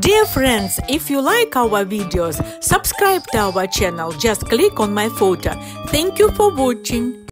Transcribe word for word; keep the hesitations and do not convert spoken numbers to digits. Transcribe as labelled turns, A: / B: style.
A: Dear friends, if you like our videos, subscribe to our channel. Just click on my photo. Thank you for watching.